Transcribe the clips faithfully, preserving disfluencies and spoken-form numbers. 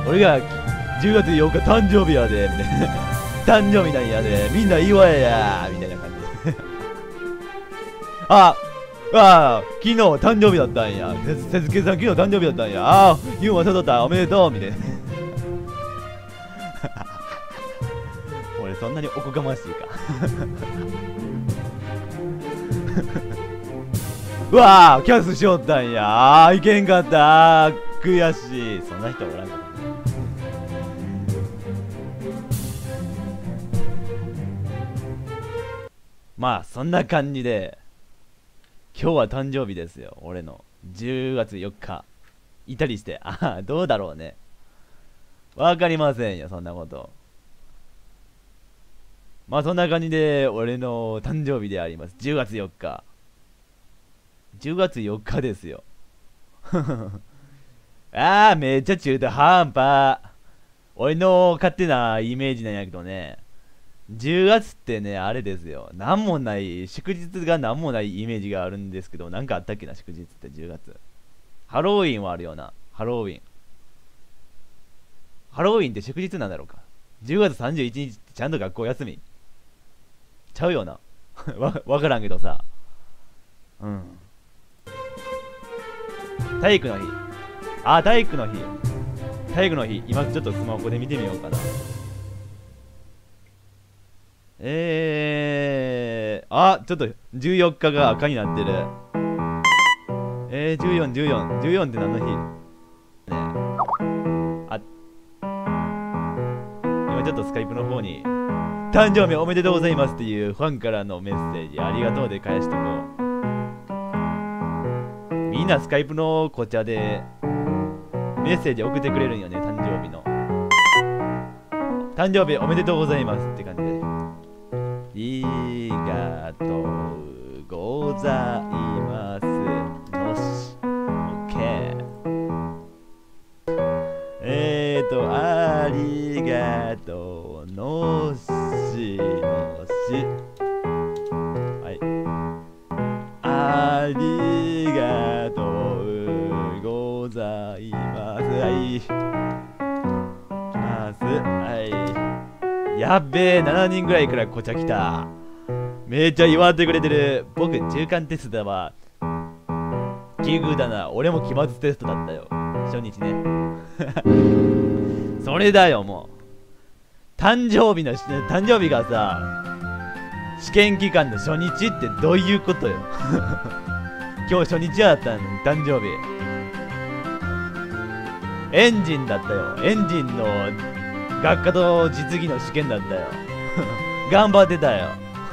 俺がじゅうがつようか誕生日やで、みたいな。誕生日なんやで、みんな祝えや、みたいな感じで。あああ、昨日誕生日だったんや。せつけさん昨日誕生日だったんや。ああ、ユウマ誘ったおめでとう、みたいな。俺そんなにおこがましいか。うわあ、キャスしよったんや。ああ、いけんかった。悔しい。そんな人おらんかった。まあそんな感じで今日は誕生日ですよ。俺のじゅうがつよっかいたりして、ああどうだろうね、わかりませんよそんなこと。まあそんな感じで俺の誕生日であります。じゅうがつよっかじゅうがつよっかですよ。ああめっちゃ中途半端。俺の勝手なイメージなんやけどね、じゅうがつってね、あれですよ。なんもない、祝日がなんもないイメージがあるんですけど、なんかあったっけな、祝日ってじゅうがつ。ハロウィンはあるよな、ハロウィン。ハロウィンって祝日なんだろうか。じゅうがつさんじゅういちにちってちゃんと学校休みちゃうよな。わ、わからんけどさ。うん。体育の日。あ、体育の日。体育の日、今ちょっとスマホで見てみようかな。えー、あ、ちょっとじゅうよっかが赤になってる。えー、じゅうよん、じゅうよん、じゅうよんって何の日ねえ。あ、今ちょっとスカイプの方に、誕生日おめでとうございますっていうファンからのメッセージ、ありがとうで返しとこう。みんなスカイプのこちらでメッセージ送ってくれるんよね、誕生日の。誕生日おめでとうございますって感じで。ありがとうございます。のし。オッケー。えーと、ありがとうのしのし。はい。ありがとうございます。はい。ます。はい。やっべえ、しちにんぐらいからこちゃ来た。めっちゃ祝ってくれてる。僕、中間テストだわ。奇遇だな。俺も期末テストだったよ。初日ね。それだよ、もう。誕生日の、誕生日がさ、試験期間の初日ってどういうことよ。今日初日だったのに、誕生日。エンジンだったよ。エンジンの学科と実技の試験だったよ。頑張ってたよ。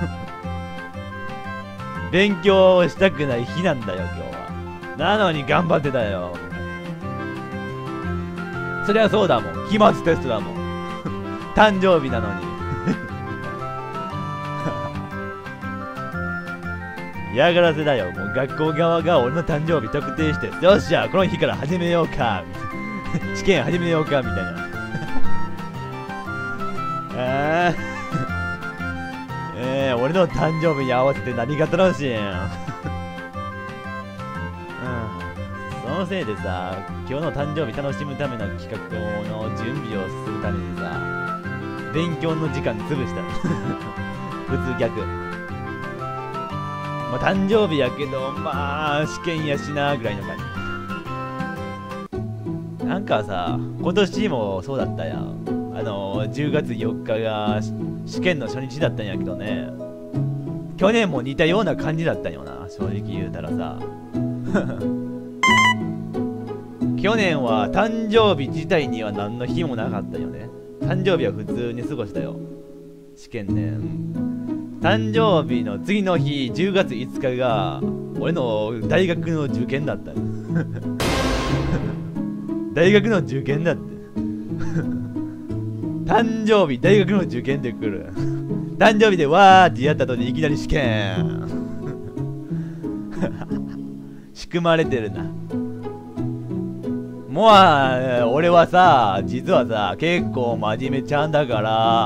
勉強したくない日なんだよ、今日は。なのに頑張ってたよ。そりゃそうだもん。期末テストだもん。誕生日なのに。嫌がらせだよ。もう学校側が俺の誕生日特定して、よっしゃ、この日から始めようか。試験始めようか、みたいな。あえー、俺の誕生日に合わせて何が楽しいん、うん、そのせいでさ、今日の誕生日楽しむための企画の準備をするためにさ、勉強の時間潰した。普通逆。まあ誕生日やけど、まあ試験やしなぐらいの感じ。なんかさ、今年もそうだったやん。あのー、じゅうがつよっかが試験の初日だったんやけどね、去年も似たような感じだったんよな、正直言うたらさ。去年は誕生日自体には何の日もなかったよね。誕生日は普通に過ごしたよ、試験ね、うん、誕生日の次の日じゅうがついつかが俺の大学の受験だった。大学の受験だって。誕生日、大学の受験で来る。誕生日でわーってやった後にいきなり試験。仕組まれてるな。もう、俺はさ、実はさ、結構真面目ちゃんだから、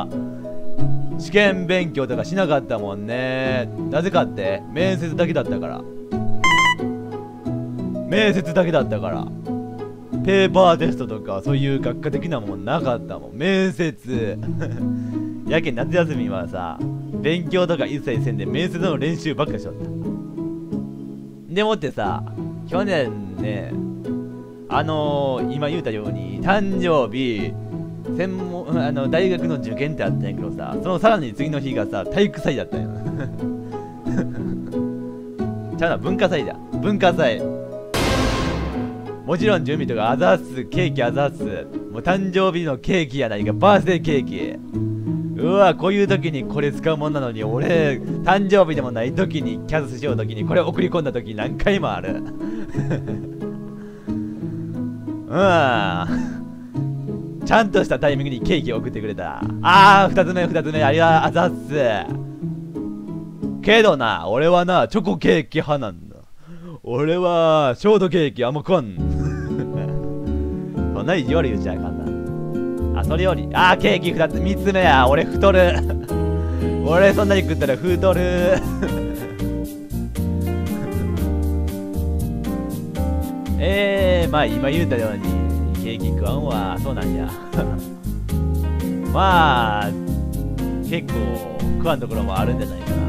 試験勉強とかしなかったもんね。なぜかって、面接だけだったから。面接だけだったから。 ペーパーテストとかそういう学科的なもんなかったもん。面接やけん夏休みはさ、勉強とか一切せんで面接の練習ばっかしとった。でもってさ、去年ね、あのー、今言うたように誕生日専門あの大学の受験ってあったんやけどさ、そのさらに次の日がさ体育祭だったんよちゃうな、文化祭だ、文化祭。もちろん準備とかあざっす、ケーキあざっす、もう誕生日のケーキやないか、バースデーケーキ。うわ、こういう時にこれ使うもんなのに、俺誕生日でもない時にキャスしよう時にこれ送り込んだ時何回もあるうんちゃんとしたタイミングにケーキを送ってくれた。あー、二つ目二つ目ありがあざっす。けどな、俺はなチョコケーキ派なんだ。俺はショートケーキあんま食わんそんな意地悪言っちゃあかんな。あ、それより、あー、ケーキ二つ、三つ目や、俺太る俺そんなに食ったら太るえー、まあ今言うたようにケーキ食わんわ。そうなんやまあ結構食わんところもあるんじゃないかな。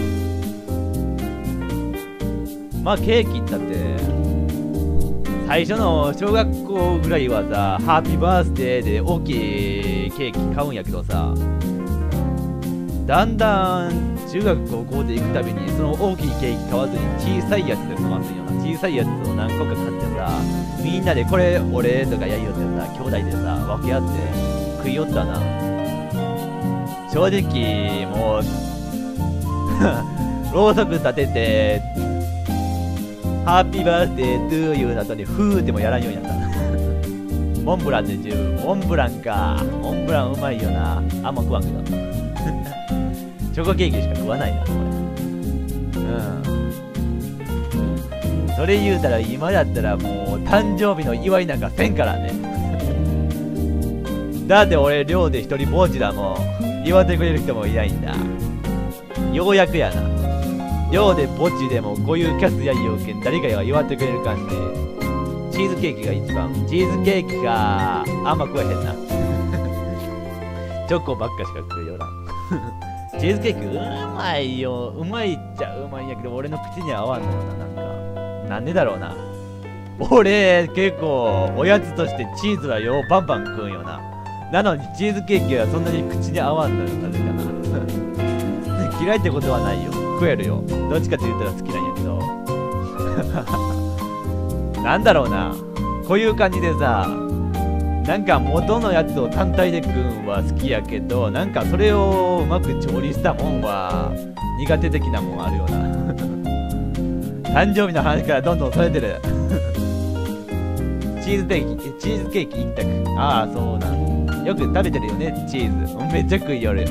まあケーキったって最初の小学校ぐらいはさ、ハッピーバースデーで大きいケーキ買うんやけどさ、だんだん中学高校で行くたびにその大きいケーキ買わずに小さいやつで済ますんよな。小さいやつを何個か買ってさ、みんなでこれ俺とかやりよってさ、兄弟でさ分け合って食いよったな。正直もうろうそく立ててハッピーバースデートゥーユーの後にフーってもやらんようになったモンブランで十分。モンブランか、モンブランうまいよな。あんま食わんけどチョコケーキしか食わないなこれ。うん、それ言うたら今だったらもう誕生日の祝いなんかせんからねだって俺寮で一人ぼっちだもん。祝ってくれる人もいないんだ。ようやくやな。寮でぼっちでもこういうキャスやりようけん誰かが祝ってくれる感じで、チーズケーキが一番。チーズケーキがあんま食えへんなチョコばっかしか食えよらんチーズケーキうまいよ。うまいっちゃうまいんやけど俺の口には合わんのよな。なんかなんでだろうな。俺結構おやつとしてチーズはようバンバン食うんよな。なのにチーズケーキはそんなに口に合わんのよ。なぜかな嫌いってことはないよ、食えるよ。どっちかって言ったら好きなんやけどなんだろうな、こういう感じでさ、なんか元のやつを単体で食うんは好きやけど、なんかそれをうまく調理したもんは苦手的なもんあるよな誕生日の話からどんどんそれてるチーズケーキ、チーズケーキ一択。ああそうだ、よく食べてるよねチーズ。めっちゃ食いよる。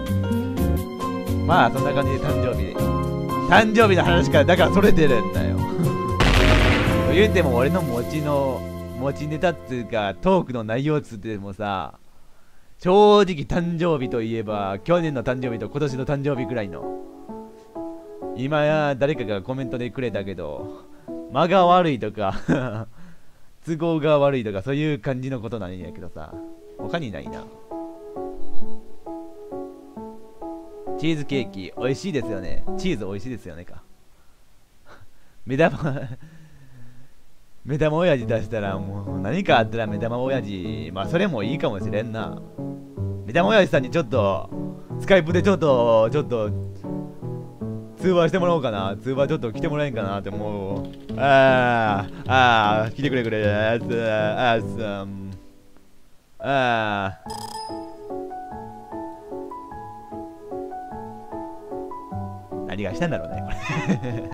まあそんな感じで誕生日誕生日の話からだからそれてるんだよ言うても俺の持ちの持ちネタっつうかトークの内容っつってもさ、正直誕生日といえば去年の誕生日と今年の誕生日くらいの。今や誰かがコメントでくれたけど間が悪いとか都合が悪いとかそういう感じのことなんやけどさ、他にないな。チーズケーキ美味しいですよね。チーズ美味しいですよねか目玉目玉親父出したらもう何かあったら目玉親父、まあそれもいいかもしれんな。目玉親父さんにちょっとスカイプでちょっとちょっと通話してもらおうかな。通話ちょっと来てもらえんかなって思う。あーあー来てくれくれあーあーあー何がしたんだろうねこれ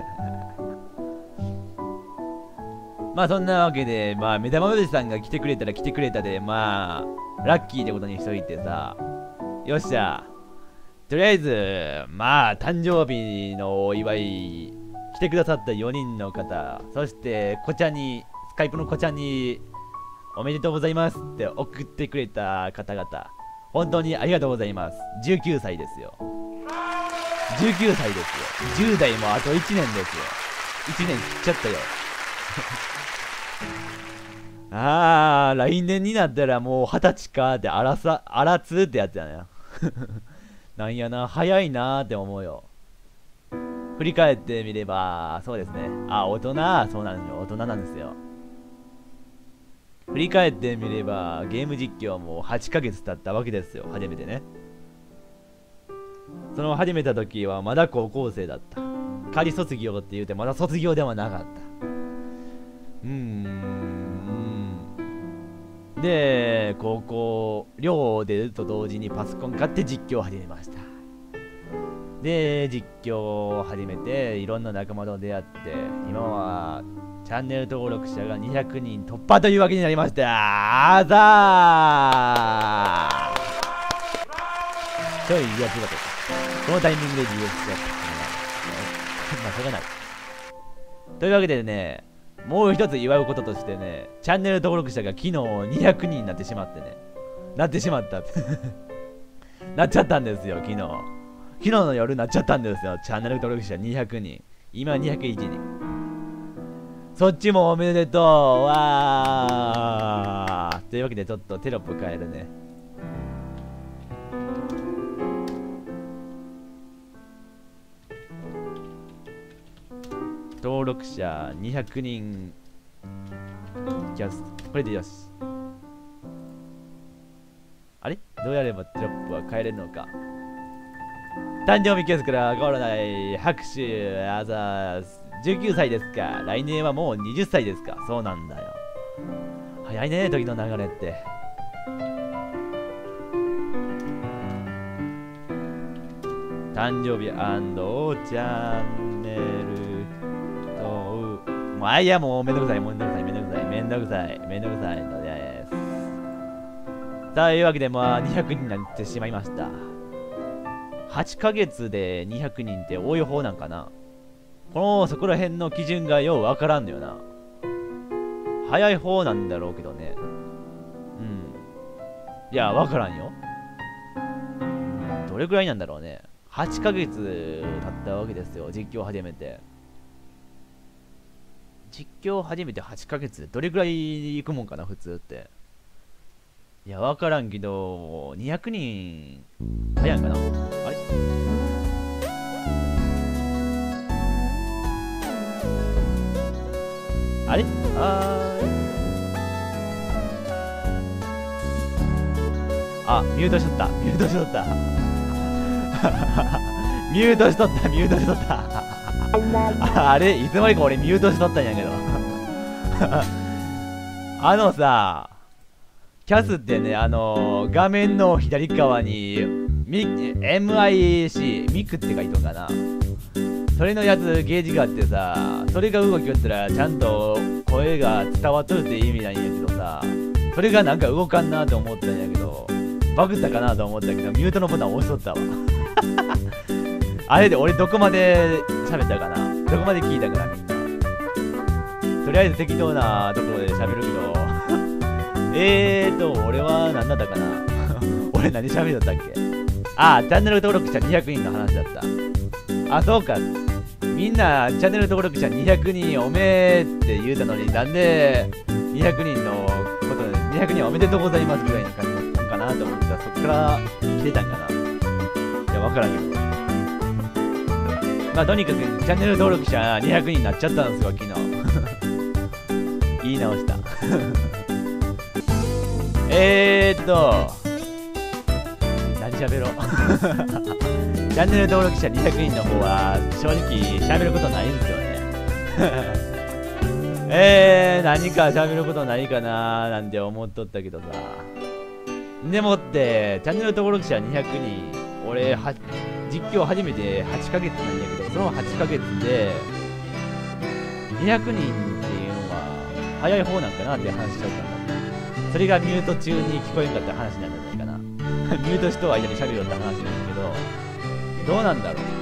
まあそんなわけで、まあ目玉おじさんが来てくれたら来てくれたで、まあラッキーってことにしといてさ、よっしゃ、とりあえずまあ誕生日のお祝い来てくださったよにんの方、そしてこちゃにスカイプのこちゃにおめでとうございますって送ってくれた方々、本当にありがとうございます。じゅうきゅうさいですよ。じゅうきゅうさいですよ。じゅう代もあといちねんですよ。いちねん切っちゃったよあー、来年になったらもう二十歳かってあらさ、あらつってやつやな。なんやな、早いなーって思うよ。振り返ってみれば、そうですね。あ、大人、そうなんですよ。大人なんですよ。振り返ってみれば、ゲーム実況もはちかげつ経ったわけですよ。初めてね。その始めた時はまだ高校生だった。仮卒業って言うてまだ卒業ではなかった。うーん。で、高校、寮を出ると同時にパソコン買って実況を始めました。で、実況を始めて、いろんな仲間と出会って、今はチャンネル登録者がにひゃくにん突破というわけになりました。あざーちょい、いや、違った。このタイミングで自由しちゃった。まあ、しょうがない。というわけでね、もう一つ祝うこととしてね、チャンネル登録者が昨日にひゃくにんになってしまってね。なってしまった。なっちゃったんですよ、昨日。昨日の夜なっちゃったんですよ、チャンネル登録者にひゃくにん。今にひゃくいちにん。そっちもおめでとうわーというわけでちょっとテロップ変えるね。登録者にひゃくにんキャスト。これでよし。あれどうやればテロップは変えれるのか。誕生日ケースから変わらない拍手あざーす。じゅうきゅうさいですか。来年はもうはたちですか。そうなんだよ。早いね、時の流れって。誕生日チャンネルと、もうあいや、もうめんどくさい、めんどくさい、めんどくさい、めんどくさい、めんどくさいのです。というわけで、まあ、にひゃくにんになってしまいました。はちかげつでにひゃくにんって多い方なんかな。このそこら辺の基準がようわからんのよな。早い方なんだろうけどね。うん。いや、わからんよ。どれくらいなんだろうね。はちかげつ経ったわけですよ、実況始めて。実況始めてはちかげつでどれくらい行くもんかな、普通って。いや、わからんけど、にひゃくにん、早いんかな。あれあれあーあ、ミュートしとった。ミュートしとった。ミュートしとった。ミュートしとった。あれいつまでか俺ミュートしとったんやけど。あのさ、キャスってね、あのー、画面の左側にミ エムアイシー ミクって書いとんかな。それのやつゲージがあってさ、それが動きよったらちゃんと声が伝わっとるって意味なんやけどさ、それがなんか動かんなと思ったんやけど、バグったかなと思ったけどミュートのボタン押しとったわ。あれで俺どこまで喋ったかな、どこまで聞いたかな、みんな。とりあえず適当なところで喋るけどえーと俺は何だったかな。俺何喋ったっけ。ああ、チャンネル登録者にひゃくにんの話だった。あ、そうか。みんなチャンネル登録者にひゃくにんおめえって言うたのに、なんでにひゃくにんのことでにひゃくにんおめでとうございますぐらいの感じだったんかなと思ってた。そっから来てたんかな。いや、わからんけど。まあとにかくチャンネル登録者にひゃくにんになっちゃったんですよ、昨日。言い直した。えーっと何喋ろう。チャンネル登録者にひゃくにんの方は正直喋ることないんですよね。えー、何か喋ることないかなーなんて思っとったけどさ。でもってチャンネル登録者にひゃくにん、俺は実況始めてはちかげつなんだけど、そのはちかげつでにひゃくにんっていうのは早い方なんかなって話しちゃったんだ。それがミュート中に聞こえんかった話なんじゃないかな。ミュートしと間に喋るよって話なんだけど、どうなんだろう。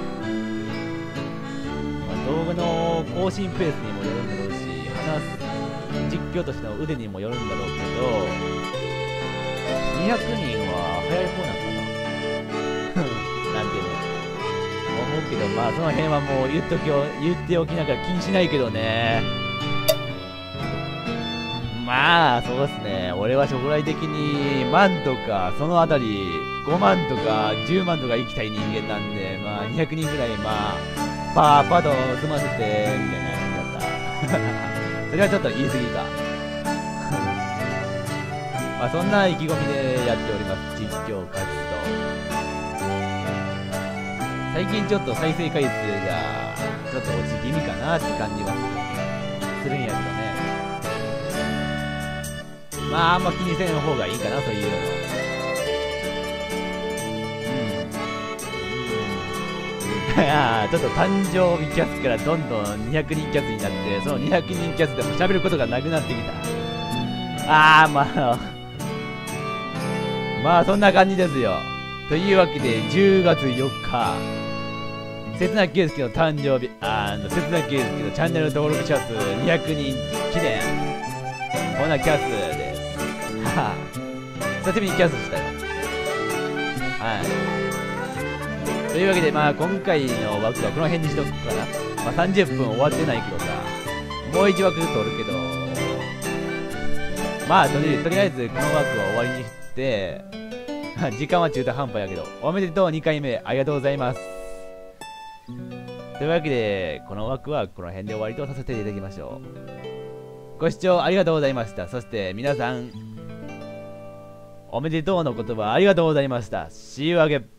まあ、動画の更新ペースにもよるんだろうし、話す実況としての腕にもよるんだろうけど、にひゃくにんは早い方なんかな。なんてね、思うけど、まあその辺はもう言っときを言っておきながら気にしないけどね。ままあそうですね、俺は将来的に万とかそのあたりごまんとかじゅうまんとか行きたい人間なんで、まあにひゃくにんぐらいまあパーパーと済ませてみたいな感じだったそれはちょっと言い過ぎかまあそんな意気込みでやっております、実況活動。最近ちょっと再生回数がちょっと落ち気味かなって感じはするんやけどね。まああんま気にせん方がいいかな、そういうのは。うん、うん、いやちょっと誕生日キャスからどんどんにひゃくにんキャスになって、そのにひゃくにんキャスでも喋ることがなくなってきた。ああまあまあそんな感じですよ。というわけでじゅうがつよっか、刹那圭介の誕生日、あの刹那圭介のチャンネル登録者数にひゃくにん記念、こんなキャスです。はは久しぶりにキャスしたよ。はい。というわけでまあ今回の枠はこの辺にしとくかな。まあさんじゅっぷん終わってないけどさ、もういち枠取るけど、まあとり、とりあえずこの枠は終わりにして時間は中途半端やけど、おめでとうにかいめありがとうございます。というわけでこの枠はこの辺で終わりとさせていただきましょう。ご視聴ありがとうございました。そして皆さんおめでとうの言葉ありがとうございました。See you again.